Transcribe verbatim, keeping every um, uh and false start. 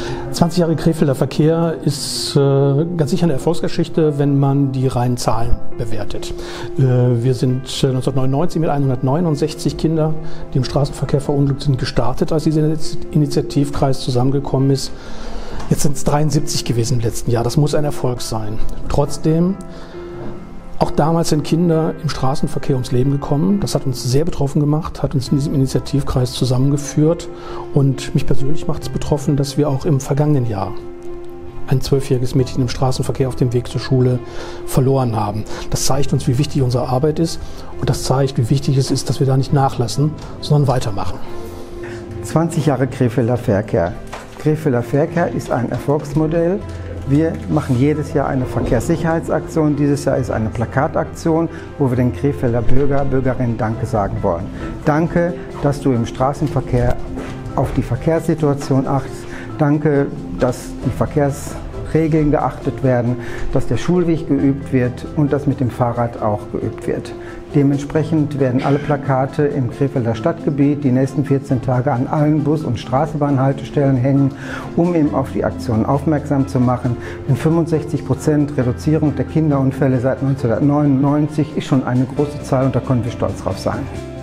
zwanzig Jahre Krefelder Verkehr ist äh, ganz sicher eine Erfolgsgeschichte, wenn man die reinen Zahlen bewertet. Äh, wir sind neunzehnhundertneunundneunzig mit hundertneunundsechzig Kindern, die im Straßenverkehr verunglückt sind, gestartet, als dieser Initiativkreis zusammengekommen ist. Jetzt sind es dreiundsiebzig gewesen im letzten Jahr. Das muss ein Erfolg sein. Trotzdem, auch damals sind Kinder im Straßenverkehr ums Leben gekommen. Das hat uns sehr betroffen gemacht, hat uns in diesem Initiativkreis zusammengeführt. Und mich persönlich macht es betroffen, dass wir auch im vergangenen Jahr ein zwölfjähriges Mädchen im Straßenverkehr auf dem Weg zur Schule verloren haben. Das zeigt uns, wie wichtig unsere Arbeit ist. Und das zeigt, wie wichtig es ist, dass wir da nicht nachlassen, sondern weitermachen. zwanzig Jahre Krefelder Verkehr. Krefelder Verkehr ist ein Erfolgsmodell. Wir machen jedes Jahr eine Verkehrssicherheitsaktion. Dieses Jahr ist eine Plakataktion, wo wir den Krefelder Bürger, Bürgerinnen Danke sagen wollen. Danke, dass du im Straßenverkehr auf die Verkehrssituation achtest. Danke, dass die Verkehrsregeln geachtet werden, dass der Schulweg geübt wird und dass mit dem Fahrrad auch geübt wird. Dementsprechend werden alle Plakate im Krefelder Stadtgebiet die nächsten vierzehn Tage an allen Bus- und Straßenbahnhaltestellen hängen, um eben auf die Aktion aufmerksam zu machen. Denn fünfundsechzig Prozent Reduzierung der Kinderunfälle seit neunzehnhundertneunundneunzig ist schon eine große Zahl und da können wir stolz drauf sein.